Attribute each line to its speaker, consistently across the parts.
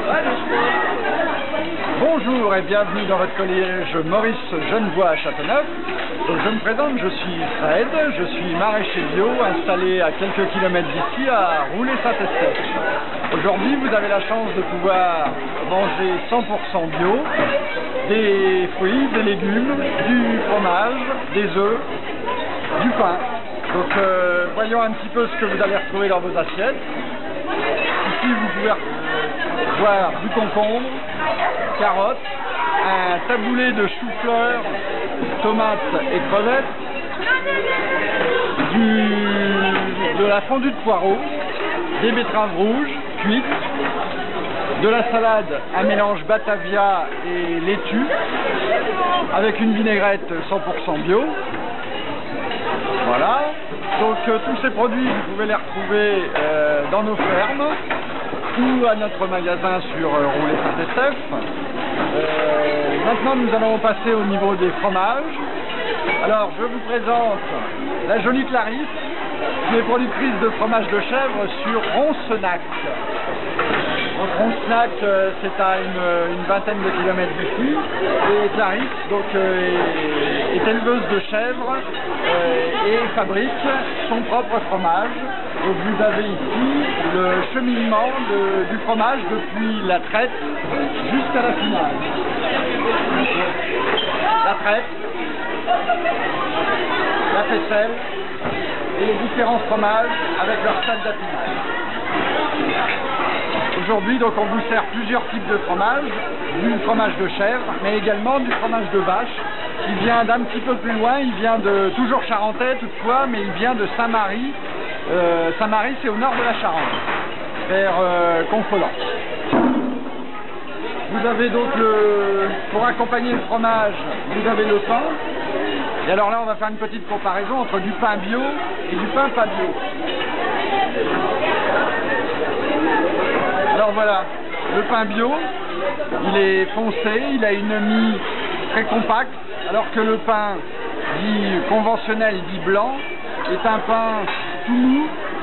Speaker 1: Bonjour et bienvenue dans votre collège Maurice Genevoix à Châteauneuf. Donc je me présente, je suis Fred, je suis maraîcher bio installé à quelques kilomètres d'ici à Roulet-Saint-Estèphe. Aujourd'hui vous avez la chance de pouvoir manger 100% bio, des fruits, des légumes, du fromage, des œufs, du pain. Donc voyons un petit peu ce que vous allez retrouver dans vos assiettes. Ici vous pouvez voir du concombre, carottes, un taboulé de chou-fleur, tomates et crevettes, de la fondue de poireaux, des betteraves rouges cuites, de la salade, un mélange batavia et laitue, avec une vinaigrette 100% bio. Voilà, donc tous ces produits vous pouvez les retrouver dans nos fermes ou à notre magasin sur Roulet-Saint-Estèphe. Maintenant nous allons passer au niveau des fromages. Alors je vous présente la jolie Clarisse, qui est productrice de fromage de chèvre sur Roncenac. Donc Roncenac c'est à une vingtaine de kilomètres d'ici, et Clarisse donc, est éleveuse de chèvres et fabrique son propre fromage. Donc vous avez ici le cheminement du fromage depuis la traite jusqu'à la finale. La traite, la faisselle et les différents fromages avec leur stade d'affinage. Aujourd'hui, donc, on vous sert plusieurs types de fromage, du fromage de chèvre, mais également du fromage de vache, qui vient d'un petit peu plus loin, il vient de, toujours charentais toutefois, mais il vient de Saint-Mary. Saint-Mary, c'est au nord de la Charente, vers Confolens. Vous avez donc, pour accompagner le fromage, vous avez le pain. Et alors là, on va faire une petite comparaison entre du pain bio et du pain pas bio. Alors voilà, le pain bio, il est foncé, il a une mie très compacte, alors que le pain dit conventionnel, dit blanc, est un pain tout mou,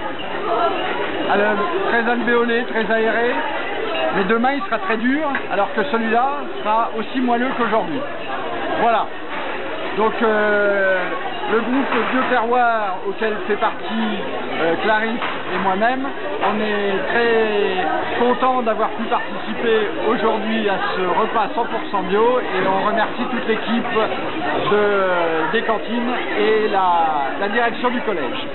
Speaker 1: très alvéolé, très aéré, mais demain il sera très dur, alors que celui-là sera aussi moelleux qu'aujourd'hui. Voilà. Donc le groupe Vieux Terroir auquel fait partie Clarisse et moi-même, on est très content d'avoir pu participer aujourd'hui à ce repas 100% bio, et on remercie toute l'équipe des cantines et la direction du collège.